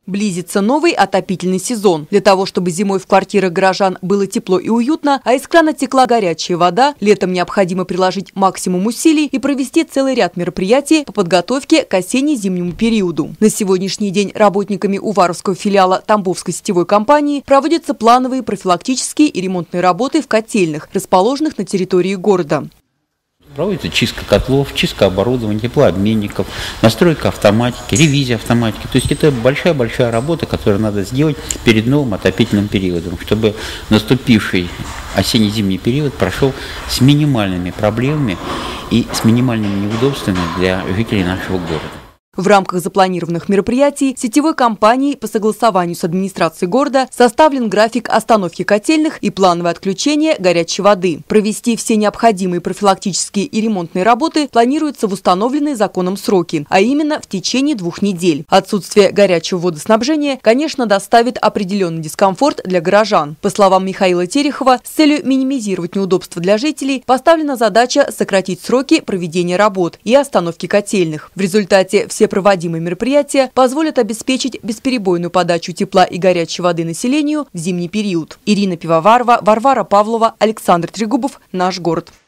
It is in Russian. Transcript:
Близится новый отопительный сезон. Для того, чтобы зимой в квартирах горожан было тепло и уютно, а из крана текла горячая вода, летом необходимо приложить максимум усилий и провести целый ряд мероприятий по подготовке к осенне-зимнему периоду. На сегодняшний день работниками Уваровского филиала Тамбовской сетевой компании проводятся плановые профилактические и ремонтные работы в котельных, расположенных на территории города. Проводится чистка котлов, чистка оборудования, теплообменников, настройка автоматики, ревизия автоматики. То есть это большая-большая работа, которую надо сделать перед новым отопительным периодом, чтобы наступивший осенне-зимний период прошел с минимальными проблемами и с минимальными неудобствами для жителей нашего города. В рамках запланированных мероприятий сетевой компанией по согласованию с администрацией города составлен график остановки котельных и плановое отключение горячей воды. Провести все необходимые профилактические и ремонтные работы планируется в установленные законом сроки, а именно в течение 2 недель. Отсутствие горячего водоснабжения, конечно, доставит определенный дискомфорт для горожан. По словам Михаила Терехова, с целью минимизировать неудобства для жителей поставлена задача сократить сроки проведения работ и остановки котельных. В результате все проводимые мероприятия позволят обеспечить бесперебойную подачу тепла и горячей воды населению в зимний период. Ирина Пивоварова, Варвара Павлова, Александр Трегубов. Наш город.